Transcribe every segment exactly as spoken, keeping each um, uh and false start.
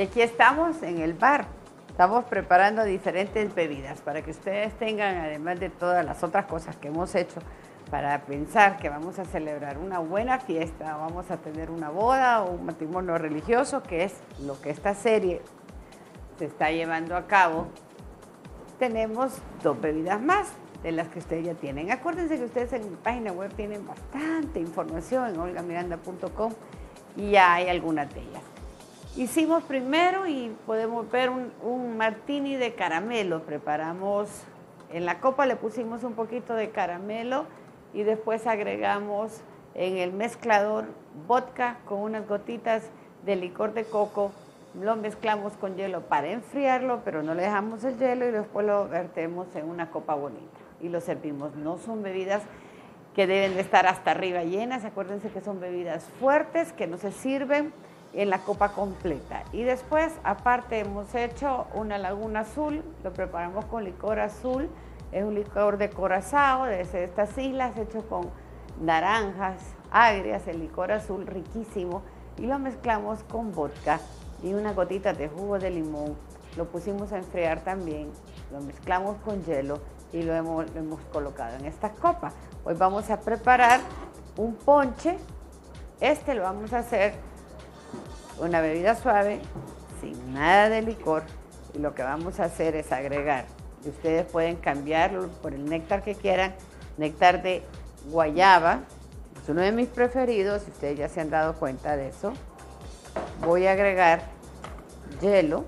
aquí estamos en el bar. Estamos preparando diferentes bebidas para que ustedes tengan, además de todas las otras cosas que hemos hecho, para pensar que vamos a celebrar una buena fiesta, vamos a tener una boda o un matrimonio religioso, que es lo que esta serie se está llevando a cabo. Tenemos dos bebidas más de las que ustedes ya tienen. Acuérdense que ustedes en mi página web tienen bastante información en olga miranda punto com y ya hay algunas de ellas. Hicimos primero y podemos ver un, un martini de caramelo. Preparamos, en la copa le pusimos un poquito de caramelo y después agregamos en el mezclador vodka con unas gotitas de licor de coco. Lo mezclamos con hielo para enfriarlo, pero no le dejamos el hielo y después lo vertemos en una copa bonita y lo servimos. No son bebidas que deben de estar hasta arriba llenas. Acuérdense que son bebidas fuertes que no se sirven en la copa completa. Y después, aparte, hemos hecho una laguna azul, lo preparamos con licor azul, es un licor de Curazao, de estas islas, hecho con naranjas agrias, el licor azul riquísimo, y lo mezclamos con vodka y unas gotitas de jugo de limón. Lo pusimos a enfriar también, lo mezclamos con hielo y lo hemos, lo hemos colocado en esta copa. Hoy vamos a preparar un ponche. Este lo vamos a hacer una bebida suave, sin nada de licor, y lo que vamos a hacer es agregar, y ustedes pueden cambiarlo por el néctar que quieran, néctar de guayaba, es uno de mis preferidos, si ustedes ya se han dado cuenta de eso. Voy a agregar hielo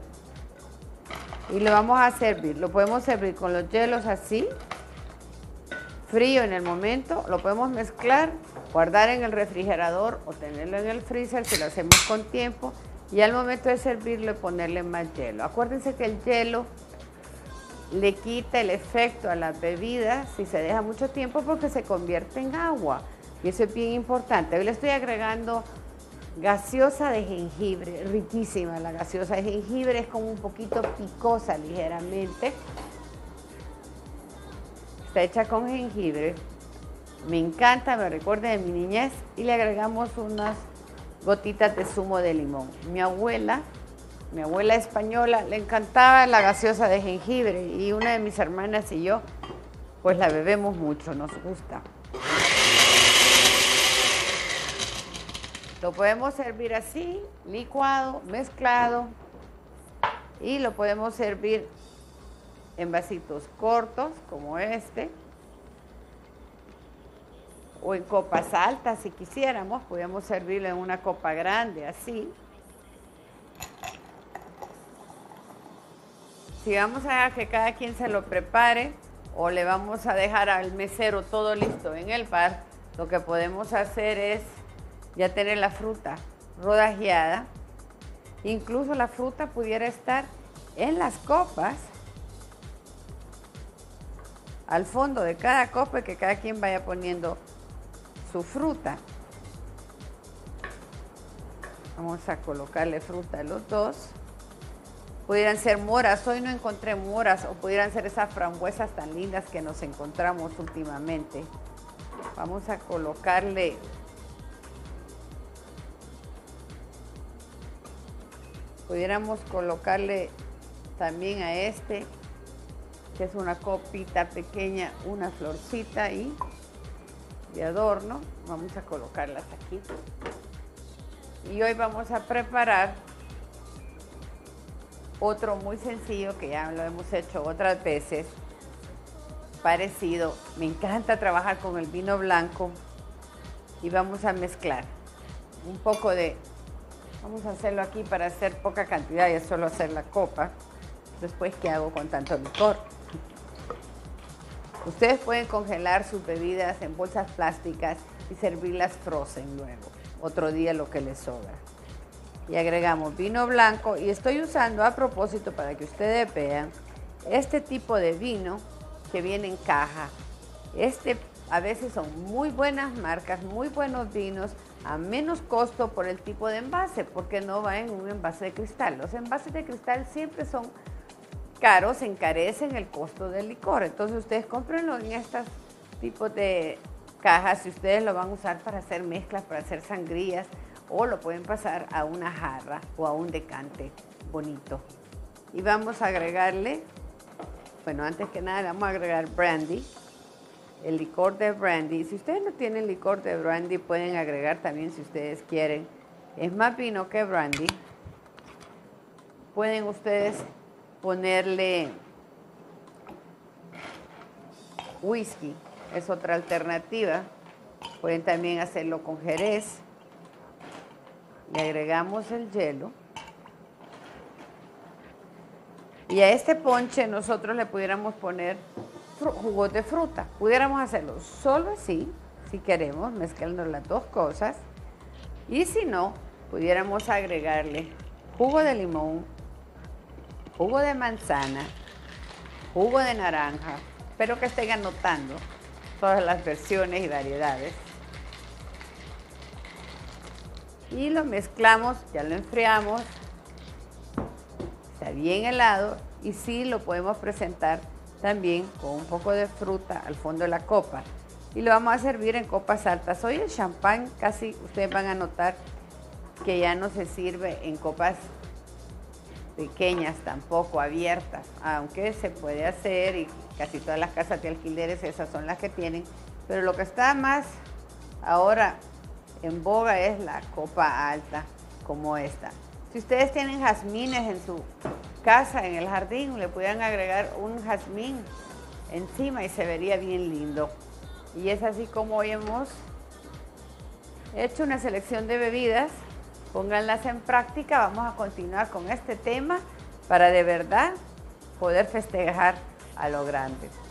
y lo vamos a servir, lo podemos servir con los hielos así, frío en el momento, lo podemos mezclar, guardar en el refrigerador o tenerlo en el freezer si lo hacemos con tiempo, y al momento de servirlo ponerle más hielo. Acuérdense que el hielo le quita el efecto a las bebidas si se deja mucho tiempo porque se convierte en agua, y eso es bien importante. Hoy le estoy agregando gaseosa de jengibre, riquísima la gaseosa de jengibre, es como un poquito picosa ligeramente. Está hecha con jengibre, me encanta, me recuerda de mi niñez, y le agregamos unas gotitas de zumo de limón. Mi abuela, mi abuela española, le encantaba la gaseosa de jengibre y una de mis hermanas y yo, pues la bebemos mucho, nos gusta. Lo podemos servir así, licuado, mezclado, y lo podemos servir en vasitos cortos como este, o en copas altas si quisiéramos, podemos servirlo en una copa grande así. Si vamos a que cada quien se lo prepare o le vamos a dejar al mesero todo listo en el bar, lo que podemos hacer es ya tener la fruta rodajeada. Incluso la fruta pudiera estar en las copas, al fondo de cada copa, y que cada quien vaya poniendo su fruta. Vamos a colocarle fruta a los dos. Pudieran ser moras, hoy no encontré moras, o pudieran ser esas frambuesas tan lindas que nos encontramos últimamente. Vamos a colocarle pudiéramos colocarle también a este, que es una copita pequeña, una florcita ahí de adorno. Vamos a colocarlas aquí. Y hoy vamos a preparar otro muy sencillo que ya lo hemos hecho otras veces, parecido. Me encanta trabajar con el vino blanco y vamos a mezclar un poco de, vamos a hacerlo aquí para hacer poca cantidad y es solo hacer la copa. Después, ¿qué hago con tanto licor? Ustedes pueden congelar sus bebidas en bolsas plásticas y servirlas frozen luego, otro día lo que les sobra. Y agregamos vino blanco, y estoy usando a propósito para que ustedes vean este tipo de vino que viene en caja. Este a veces son muy buenas marcas, muy buenos vinos a menos costo por el tipo de envase, porque no va en un envase de cristal. Los envases de cristal siempre son caros, encarecen el costo del licor. Entonces ustedes cómprenlo en estos tipos de cajas si ustedes lo van a usar para hacer mezclas, para hacer sangrías, o lo pueden pasar a una jarra o a un decante bonito. Y vamos a agregarle, bueno, antes que nada le vamos a agregar brandy, el licor de brandy. Si ustedes no tienen licor de brandy, pueden agregar también si ustedes quieren. Es más vino que brandy. Pueden ustedes ponerle whisky, es otra alternativa. Pueden también hacerlo con jerez. Le agregamos el hielo. Y a este ponche nosotros le pudiéramos poner jugos de fruta. Pudiéramos hacerlo solo así, si queremos, mezclando las dos cosas. Y si no, pudiéramos agregarle jugo de limón, jugo de manzana, jugo de naranja. Espero que estén anotando todas las versiones y variedades. Y lo mezclamos, ya lo enfriamos. Está bien helado y sí lo podemos presentar también con un poco de fruta al fondo de la copa. Y lo vamos a servir en copas altas. Hoy el champán casi ustedes van a notar que ya no se sirve en copas pequeñas, tampoco abiertas, aunque se puede hacer y casi todas las casas de alquileres esas son las que tienen. Pero lo que está más ahora en boga es la copa alta como esta. Si ustedes tienen jazmines en su casa, en el jardín, le pudieran agregar un jazmín encima y se vería bien lindo. Y es así como hoy hemos hecho una selección de bebidas. Pónganlas en práctica. Vamos a continuar con este tema para de verdad poder festejar a lo grande.